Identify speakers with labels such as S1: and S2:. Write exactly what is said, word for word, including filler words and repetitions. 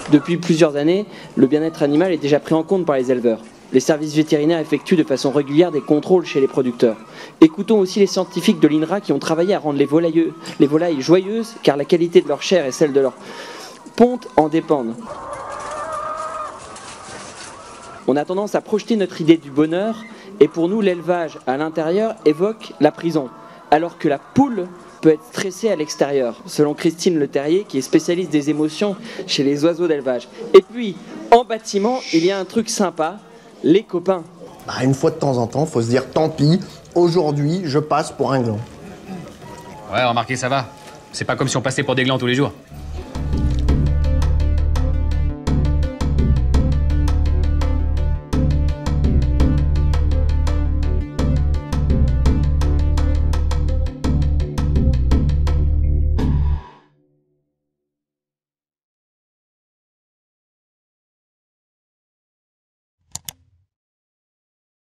S1: Depuis plusieurs années, le bien-être animal est déjà pris en compte par les éleveurs. Les services vétérinaires effectuent de façon régulière des contrôles chez les producteurs. Écoutons aussi les scientifiques de l'I N R A qui ont travaillé à rendre les volailles, les volailles joyeuses, car la qualité de leur chair et celle de leur ponte en dépendent. On a tendance à projeter notre idée du bonheur, et pour nous, l'élevage à l'intérieur évoque la prison, alors que la poule peut être stressée à l'extérieur, selon Christine Le Terrier, qui est spécialiste des émotions chez les oiseaux d'élevage. Et puis, en bâtiment, il y a un truc sympa, les copains.
S2: Bah, une fois de temps en temps, faut se dire tant pis, aujourd'hui, je passe pour un gland.
S3: Ouais, remarquez, ça va. C'est pas comme si on passait pour des glands tous les jours.